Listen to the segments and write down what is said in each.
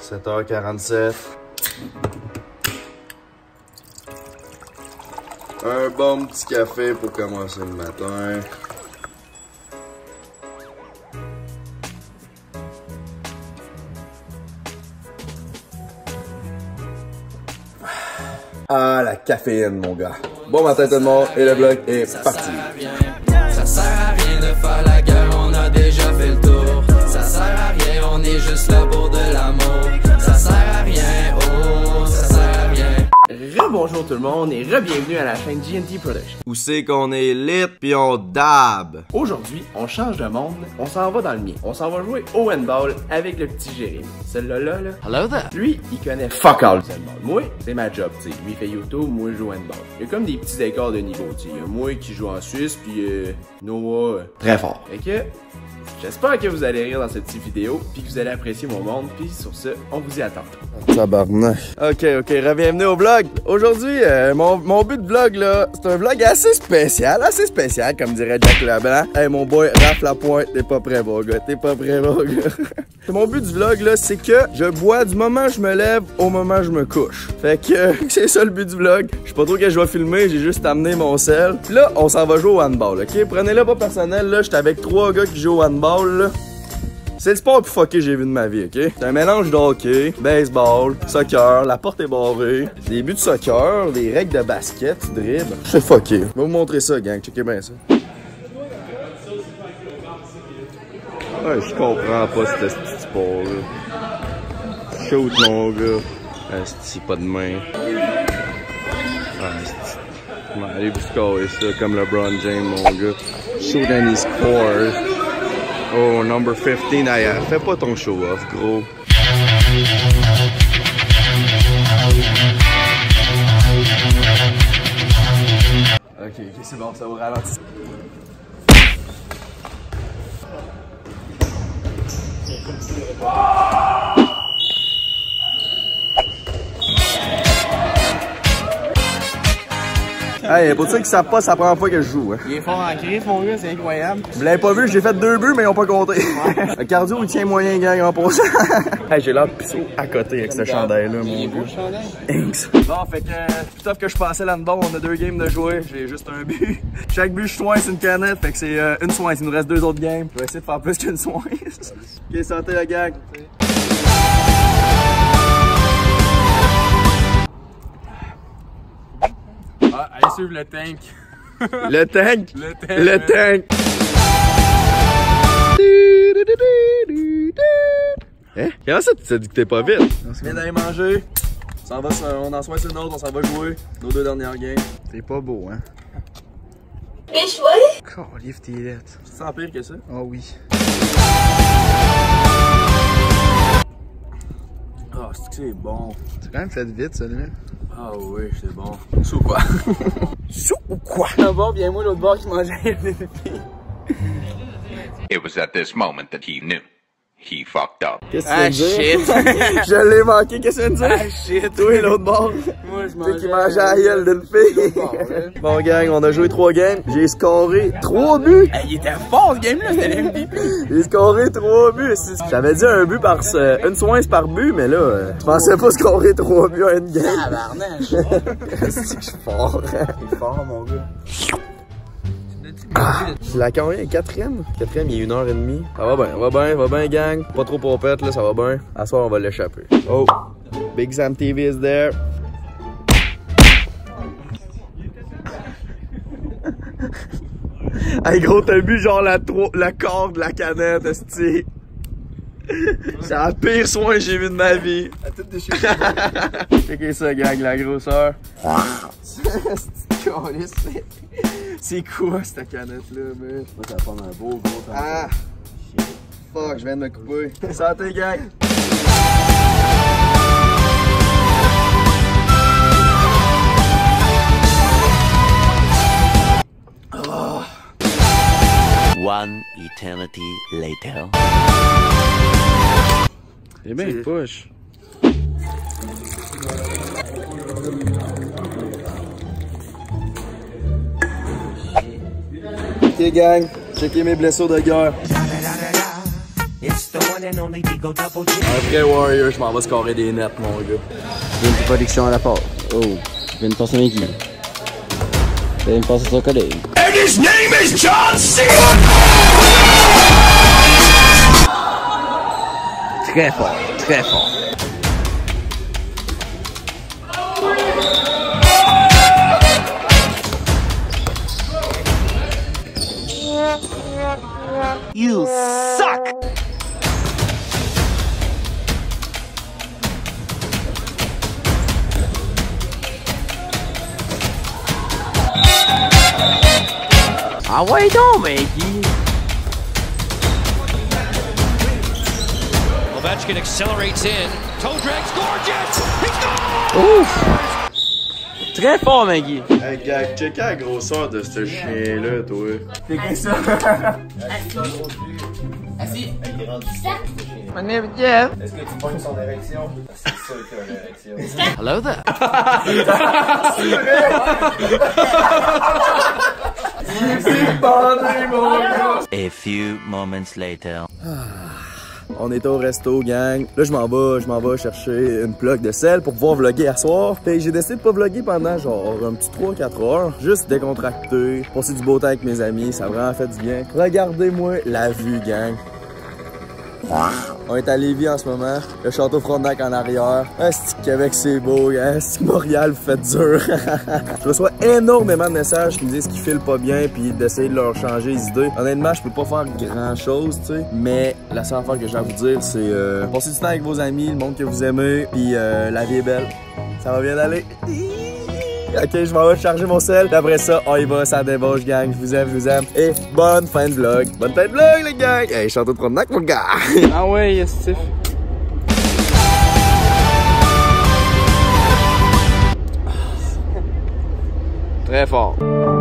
7h47. Un bon petit café pour commencer le matin. Ah, la caféine, mon gars. Bon matin tout le monde, et le vlog est parti. Ça sert à rien de faire la guerre, on a déjà fait le tour. Ça sert à rien, on est juste là pour de l'amour. Ça sert à rien, oh, ça sert à rien. Rebonjour tout le monde et re-bienvenue à la chaîne GNT Production. Où c'est qu'on est lit pis on dab? Aujourd'hui, on change de monde, on s'en va dans le mien. On s'en va jouer au handball avec le petit Jérémy. Celui-là, là, hello there. Lui, il connaît fuck all du handball. Moi, c'est ma job, tu sais. Lui, il fait YouTube, moi, je joue au handball. Il y a comme des petits écarts de niveau, tu sais. Il y a moi qui joue en Suisse, puis Noah, très fort. Fait que, j'espère que vous allez rire dans cette petite vidéo, puis que vous allez apprécier mon monde, puis sur ce, on vous y attend. Tabarnak. Ok, bienvenue au vlog. Aujourd'hui, mon but de vlog, là, c'est un vlog assez spécial, comme dirait Jack Leblanc. Hey, mon boy, Raph Lapointe, t'es pas prêt, mon gars, t'es pas prêt, mon gars. Mon but du vlog, là, c'est que je bois du moment où je me lève au moment où je me couche. Fait que, c'est ça le but du vlog. Je sais pas trop que je vais filmer, j'ai juste amené mon sel. Là, on s'en va jouer au handball, ok? Prenez-le pas personnel, là, j'étais avec 3 gars qui jouent au handball, là. C'est le sport le plus fucké que j'ai vu de ma vie, ok? C'est un mélange de hockey, baseball, soccer, la porte est barrée, des buts de soccer, des règles de basket, tu dribbles. C'est fucké. Je vais vous montrer ça, gang. Checkez bien ça. Ouais, je comprends pas ce petit sport-là. Shoot, mon gars. C'est pas de main. On va aller vous scorer ça comme LeBron James, mon gars. Shoot and he scores. Oh, number 15, fais pas ton show-off, gros. Ok, c'est bon, ça va ralentir. Hey, pour ceux qui savent pas, c'est la première fois que je joue. Hein. Il est fort en crise, mon gars, c'est incroyable. Vous l'avez pas vu, j'ai fait 2 buts, mais ils ont pas compté. Ouais. Le cardio, il tient moyen, gang, en passant. Hey, j'ai l'air de pisser à côté avec ce chandail-là, mon gars. Bon, fait que, plus tough que je passais là-dedans, on a 2 games de jouer, j'ai juste un but. Chaque but, je soigne une canette, fait que c'est une soin. Il nous reste 2 autres games. Je vais essayer de faire plus qu'une soin. Ok, santé, la gang. Ah, allez suivre le tank. Le tank? Le tank. Le tank. Hein? Comment ça, tu t'es dit que t'es pas vite? On vient d'aller manger. On en soigne sur une autre, on s'en va jouer. Nos 2 dernières games. T'es pas beau, hein? Échoué? Calife tes lettres. Tu te sens pire que ça? Ah oui. Ah, c'est que c'est bon. C'est quand même fait vite, celui-là. Ah oui, c'est bon. Sous quoi? Sous ou quoi? D'abord, bien moi, l'autre bord qui mangeait. It was at this moment that he knew. He fucked up. Qu'est-ce que tu veux dire? Je l'ai manqué, qu'est-ce que tu veux dire? Ah shit! Toi et l'autre bord. Moi, je Tu sais mangeais. qui mangeait à la gueule d'une fille. Bon, gang, on a joué 3 games. J'ai scoré 3 buts. Hey, il était fort ce game-là, c'était le MVP. J'ai scoré 3 buts. J'avais dit un but par une soin par but, mais là, je pensais pas scorer 3 buts à une game. Tabarnak! C'est que je suis fort. T'es fort, mon gars. C'est la combien? 4e? 4e, il est 1h30. Ça va bien, gang. Pas trop pompette, là, ça va bien. À soir, on va l'échapper. Oh! Big Sam TV is there. Hey gros, t'as bu genre la corde de la canette, esti. C'est la pire soin que j'ai vu de ma vie. Checkez ça, gang, la grosseur. C'est quoi cette canette-là, mec? Ça va prendre un beau gros temps. Ah! Fuck, je viens de me couper. Santé, gang! One eternity later. Eh bien, il push. Ok, gang, checkez mes blessures de guerre. It's the Un vrai warrior, je m'en vais scorer des nets, mon gars. Une petite production à la part. Oh, tu viens de passer à qui? Tu viens de passer à son collègue. And his name is John Cena! Très fort, très fort. You suck! Ah ouais donc, Maggie! Ovechkin accelerates in. Toe drags gorgeous! He scores! Ouf! Très fort, Maggie! Hey, gars, checker la grosseur de ce chien-là, toi. C'est quoi ça? Assis. My name is Jeff. Est-ce que tu pognes son érection? C'est sûr qu'il a une érection. Hello there. A few moments later. On est au resto, gang. Là, je m'en vais chercher une plug de sel pour pouvoir vlogger à soir. Puis j'ai décidé de pas vlogger pendant genre un petit 3-4 heures. Juste décontracter, passer du beau temps avec mes amis. Ça a vraiment fait du bien. Regardez-moi la vue, gang. On est à Lévis en ce moment, le château Frontenac en arrière. Est-ce que Québec c'est beau, hein? Est-ce que Montréal vous fait dur? Je reçois énormément de messages qui me disent qu'ils filent pas bien puis d'essayer de leur changer les idées. Honnêtement, je peux pas faire grand chose, tu sais. Mais la seule affaire que j'ai à vous dire, c'est passez du temps avec vos amis, le monde que vous aimez, puis la vie est belle. Ça va bien aller. Ok, je m'en vais charger mon sel. Et après ça, on y va, ça débauche, gang. Je vous aime, je vous aime. Et bonne fin de vlog. Bonne fin de vlog, les gars. Hey, château de Frontenac, mon gars. Ah ouais, yes, Steve. Très fort.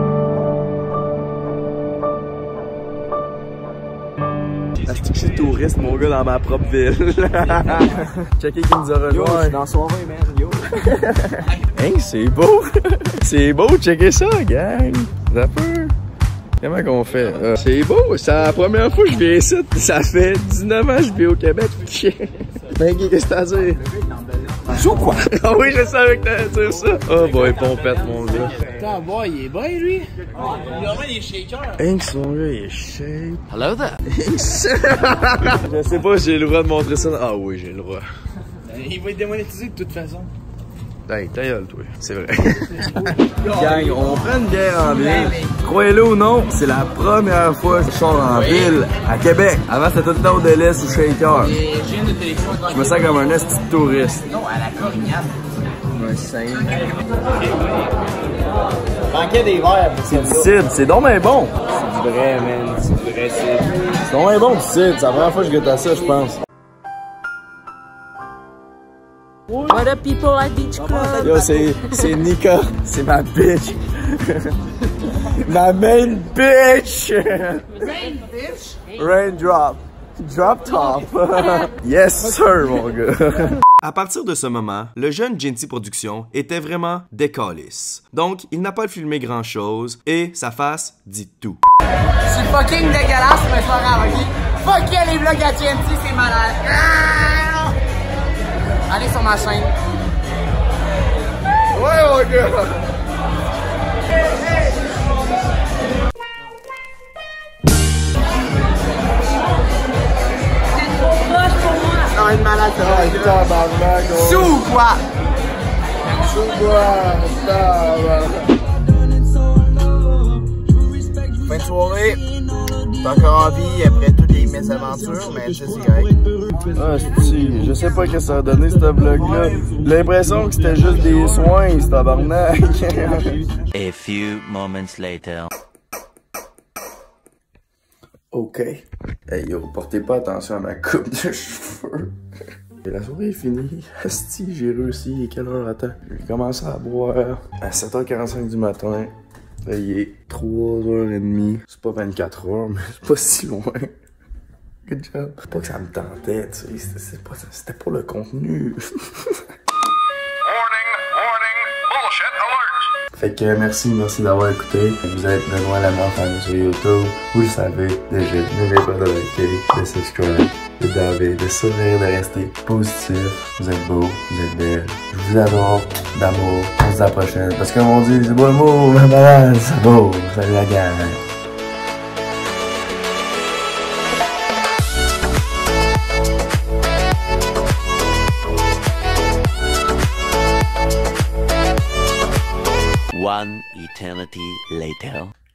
Est-ce que je suis touriste, mon gars, dans ma propre ville? Checker qui nous a rejoint. Yo, je suis dans soirée, man. Yo. Hein, c'est beau! C'est beau, checker ça, gang! Ça peut! Comment qu'on fait? C'est beau! C'est la première fois que je viens ici. Ça fait 19 ans que je vis au Québec. Maggie, qu'est-ce que t'as à dire? Sous quoi? Ah oui, je savais que t'allais dire ça! Oh boy, pompette, mon gars. Putain, boy, il est bien, lui. Il a des shakers. Hein, son gars, il est shape. Hello there. Je sais pas si j'ai le droit de montrer ça. Ah oui, j'ai le droit. Il va être démonétisé de toute façon. Hey, ta gueule, toi. C'est vrai. Gang, on prend une bière en ville. Croyez-le ou non, c'est la première fois que je sors en ville à Québec. Avant, c'était tout le temps au délice ou shaker. Je me sens comme un esti de touriste. Non, à la Corignane. Un saint. Manquait des verres. C'est du cidre, c'est donc bien bon. C'est du vrai, man. C'est du vrai cidre. C'est donc bien bon du cidre. C'est la première fois que je goûte à ça, je pense. What up, people at Beach Club? Yo, c'est Nika. C'est ma bitch. Ma main bitch. Rain bitch? Raindrop. Drop top. Yes, sir, mon gars. À partir de ce moment, le jeune Genty Productions était vraiment décalisse. Donc, il n'a pas filmé grand-chose et sa face dit tout. C'est fucking dégueulasse, mais c'est pas grave, ok? Fuck yeah, les vlogs à TNT, c'est malade. Allez sur ma chaîne. Ouais, mon gars. Ça va être malade, ça va être Tabarnak, gros. sous quoi? Sous quoi? Tabarnak. Fin de soirée. T'es encore en vie après toutes les mésaventures, mais c'est correct. Ah, je sais pas ce que ça a donné, ce vlog-là. L'impression que c'était juste des soins, ce tabarnak. A few moments later. Ok. Hey yo, portez pas attention à ma coupe de cheveux. Et la soirée est finie. Asti, j'ai réussi. Et quelle heure attends? J'ai commencé à boire à 7h45 du matin. Là, il est 3h30. C'est pas 24 heures, mais c'est pas si loin. Good job. C'est pas que ça me tentait, tu sais. C'était pour le contenu. Warning, warning, bullshit alert. Fait que merci d'avoir écouté. Vous êtes Benoît Lamar famille sur YouTube. Vous le savez déjà. N'oubliez pas de liker, de subscribe, de sourire, de rester positif. Vous êtes beau, vous êtes belle. Je vous adore, d'amour. On se dit à la prochaine. Parce que comme on dit, c'est beau le mot, mais malade, c'est beau. Salut la gang. One eternity later.